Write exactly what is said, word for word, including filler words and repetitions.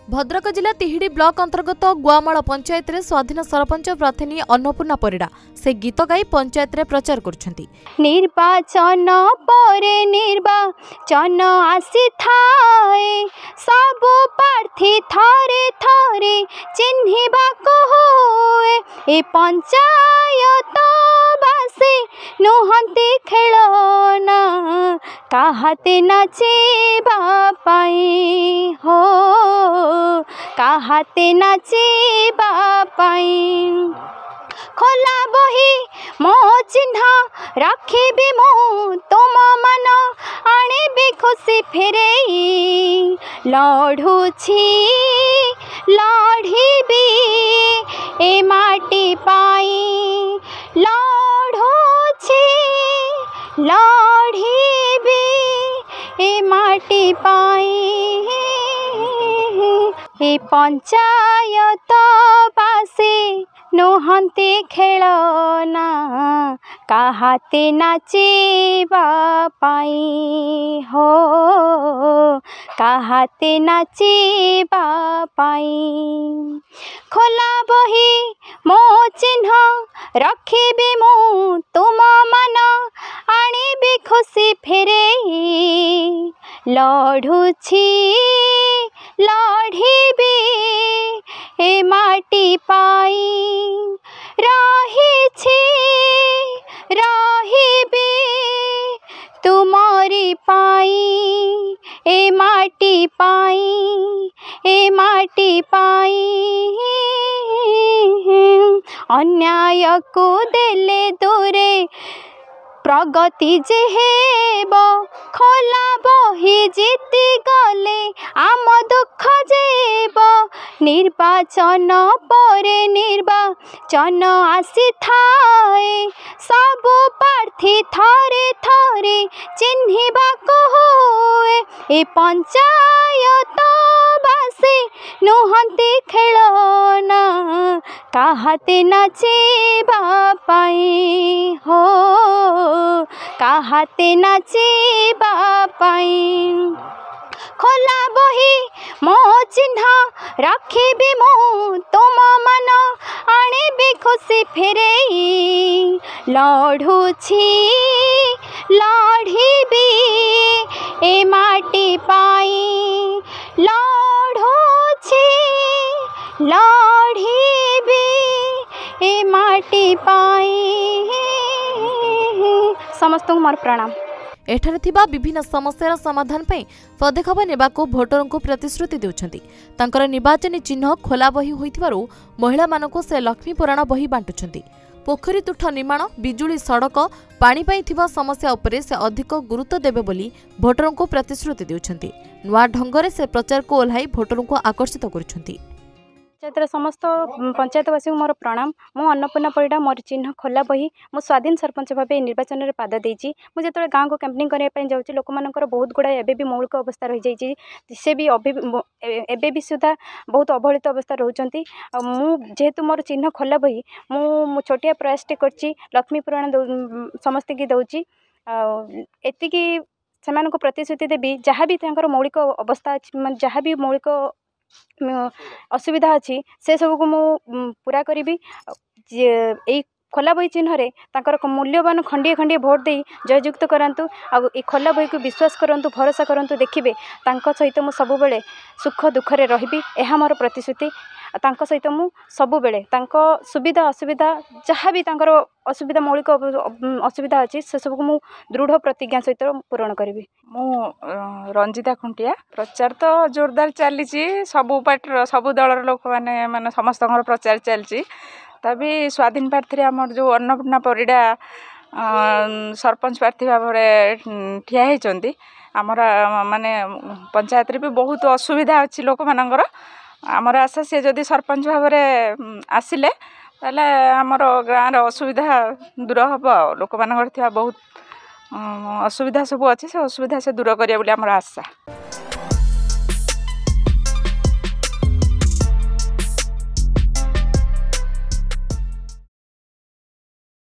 भद्रक जिला तिहिडी ब्लॉक अंतर्गत गुआमाल पंचायत रे स्वाधीन सरपंच प्रार्थी अन्नपूर्णा परिड़ा से गीत गाई पंचायत रे प्रचार करछंती। निर्वाचन परे निर्वाचन आसी थाए सब प्रार्थी थरे थरे चिन्हिबा को होए ए पंचायत बासे नुहंती खेलना काहाते नाचेबा पाई हो काहाते नाचेबा पाई खोला बही मो चिन्ह रखी मो तुम मन आने भी खुशी फेरे लड़ुछि लड़ी भी ए माटी पाई लड़ुछि लड़ी भी ए माटी पाई ए पंचायत पासे नुहंती खेलना काहाते नाचेबा पाई हो काहाते नाचेबा पाई खोला बही मो चिन्ह रखी मो तुम मन आनी भी खुशी फेरे लड़ुछि लड़ी भी ए माटी पाई रही रही तुमारी पाई ए माटी पाई ए माटी पाई अन्याय को देले दूरे प्रगति जे हेब खोला बही जीति गले आम दुख जेब निर्वाचन परे निर्वाचन आसी थाए सब प्रार्थी थरे थरे चिन्हिबा को होए ए पंचायत बासे नुहंती खेलना काहाते नाचेबा पाई हो काहाते नाचेबा पाई खोला बही मो चिन्ह रखी मो तुम मन आने भी खुशी फेरे लड़ुछि लड़ी भी ए माटी पाई लड़ुछि लड़ी भी ए माटी पाई समस्त मोर प्रणाम। एठारे थिबा विभिन्न समस्यार समाधान पई पदक्षेप नेबाको भोटर को प्रतिश्रुति देउछंती। तांकर निर्वाचनी चिन्ह खोला बही होइथिबारु महिला मानको से लक्ष्मी पुराण बही बांटुछंती। पोखरी तुठ निर्माण बिजुली सड़क पानी पई थिबा समस्या उपरे से अधिक गुरुत्व देबे बोली भोटर को प्रतिश्रुति देउछंती। नुआ ढंगरे से प्रचार को ओल्हाई भोटर को आकर्षित करुछंती। पंचायत समस्त पंचायतवासी को मोर प्रणाम। मु अन्नपूर्णा परिड़ा मोर चिन्ह खोला बही मु स्वाधीन सरपंच भाव निर्वाचन में पाद देजी मुझे गाँव को कैंपेनिंग करने जाऊँगी लोक मानकर बहुत गुड़ा एबे भी मौलिक अवस्था रही जाइए से भी एबे भी सुधा बहुत अवहेलित अवस्था रोचंती। जेहेतु मोर चिन्ह खोला बही मु छोटिया प्रयासटे करछि लक्ष्मी पुराण समस्त की दौची एतिकी से प्रतिश्रुति देवी जहाँ भी मौलिक अवस्था जहाँ भी मौलिक असुविधा अच्छी से सब को मु पूरा करी यही खोला बही चिन्ह रे ताकर मूल्यवान खंडिए खंडिए भोट दे जययुक्त करांतु आ खोला बही को विश्वास करंतु भरोसा करंतु देखिबे तांको सहित मु सब बेले सुख दुख रे रहिबी एहा मोर प्रतिश्रुति। तांको सहित मु सब बेले तांको सुविधा असुविधा जहाँ भी तांकर असुविधा मौलिक असुविधा अच्छी से सब को मु दृढ़ प्रतिज्ञा सहित पूरण करी। मु रंजिता खुंटिया प्रचार तो जोरदार चली सबू पार्टी सबू दलर लोक मैंने माने समस्त प्रचार चलती तभी स्वाधीन प्रार्थी आम जो अन्नपूर्णा परिड़ा सरपंच प्रार्थी भाव ठिया होती आमर माने पंचायत भी बहुत असुविधा अच्छी लोक मानकर आमर आशा सी जदि सरपंच भाव आसिले ताले आमर गाँव असुविधा दूर हम लोक मानकर बहुत असुविधा सब अच्छी से असुविधा से दूर करिया बोली आमर आशा।